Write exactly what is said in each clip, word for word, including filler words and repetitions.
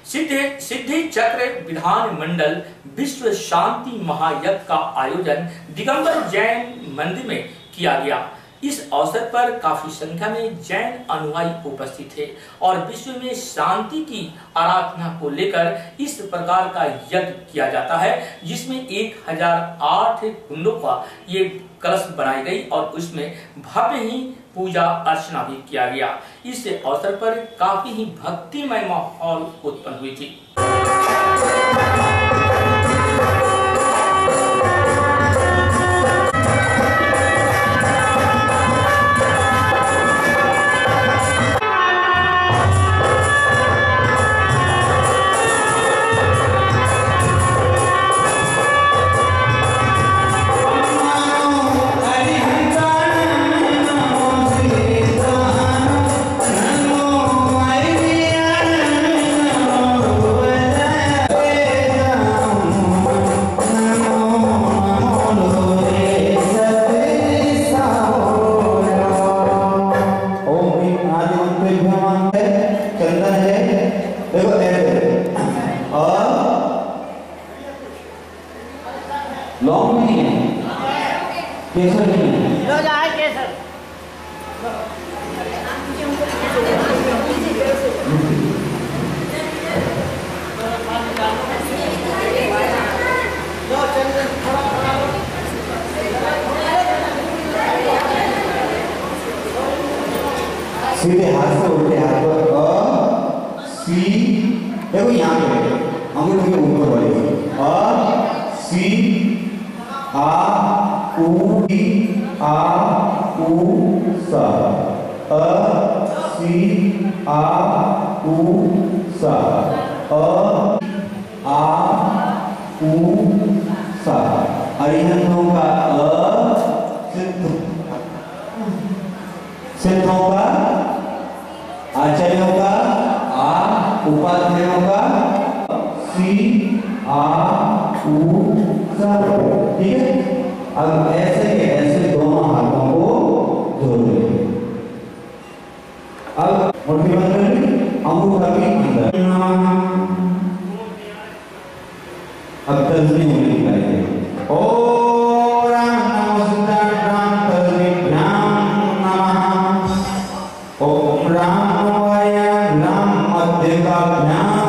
सिद्धि सिद्धि चक्र विधान मंडल विश्व शांति महायज्ञ का आयोजन दिगंबर जैन मंदिर में किया गया। इस अवसर पर काफी संख्या में जैन अनुयायी उपस्थित थे और विश्व में शांति की आराधना को लेकर इस प्रकार का यज्ञ किया जाता है, जिसमें एक हजार आठ कुंडों का ये कलश बनाई गई और उसमें भव्य ही पूजा अर्चना भी किया गया। इस अवसर पर काफी ही भक्तिमय माहौल उत्पन्न हुई थी। लॉन्ग नहीं है, केसर नहीं है, रोज आए केसर। सीधे हाथ से उल्टे हाथ पर अ सी, देखो यहाँ पे अंगूठे के ऊपर वाले अ सी आ उ ई आ उ सा अ सी आ उ सा अ आ उ सा। अरिहंतों का अ, सिद्धों का, आचार्यों का आ, उपाध्यायों का सी आ उ सा। ठीक है, अब ऐसे ऐसे दोनों हाथों को जोड़ लेंगे। अब मुट्ठी बंद कर ली, अंगूठा भी अंदर। अब तस्वीर में निकालिए। ओम राम नमो सिद्धार्थां तस्वीभ्यां नमः। ओम राम वाय राम मध्यकाभ्यां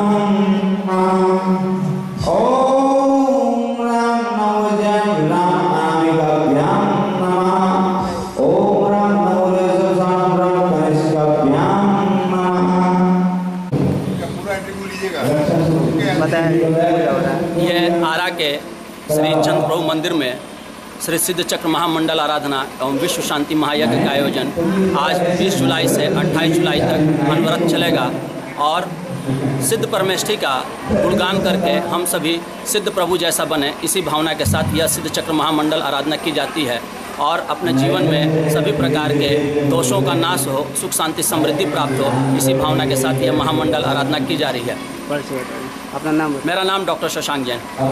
नमः। ओम राम नमो जय राम अनामिकाभ्यां नमः। ओम राम नमो रजसाम राम कनिष्काभ्यां नमः। यह आरा के श्री चंद्र प्रभु मंदिर में श्री सिद्ध चक्र महामंडल आराधना एवं विश्व शांति महायज्ञ का आयोजन आज बीस जुलाई से अट्ठाईस जुलाई तक अनवरत चलेगा और सिद्ध परमेष्ठी का गुणगान करके हम सभी सिद्ध प्रभु जैसा बने, इसी भावना के साथ यह सिद्ध चक्र महामंडल आराधना की जाती है और अपने जीवन में सभी प्रकार के दोषों का नाश हो, सुख शांति समृद्धि प्राप्त हो, इसी भावना के साथ यह महामंडल आराधना की जा रही है। अपना नाम? मेरा नाम डॉक्टर शशांक जैन।